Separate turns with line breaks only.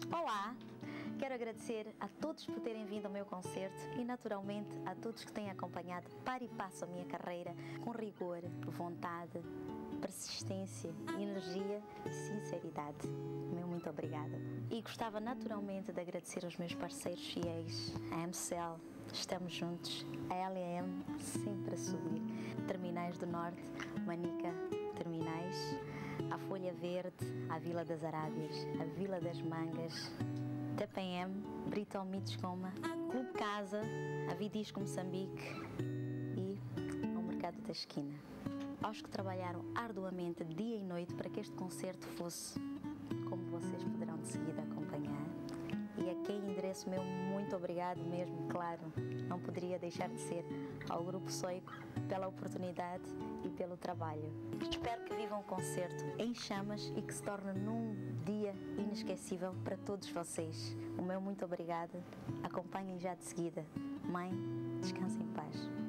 Olá! Quero agradecer a todos por terem vindo ao meu concerto e, naturalmente, a todos que têm acompanhado par e passo a minha carreira com rigor, vontade, persistência, energia e sinceridade. Meu muito obrigada. E gostava naturalmente de agradecer aos meus parceiros fiéis, a MCL, estamos juntos, a LEM, sempre a subir, Terminais do Norte, Manica, Terminais, a Folha Verde, a Vila das Arábias, a Vila das Mangas, TPM, Brito Mitos Goma, Clube Casa, a Vidisco Moçambique e ao Mercado da Esquina. Aos que trabalharam arduamente dia e noite para que este concerto fosse como vocês poderão de seguida acompanhar. E a quem endereço meu muito obrigado mesmo, claro, não poderia deixar de ser ao Grupo Soico pela oportunidade e pelo trabalho. Espero que vivam o concerto em chamas e que se torne num dia inesquecível para todos vocês. O meu muito obrigado. Acompanhem já de seguida. Mãe, descanse em paz.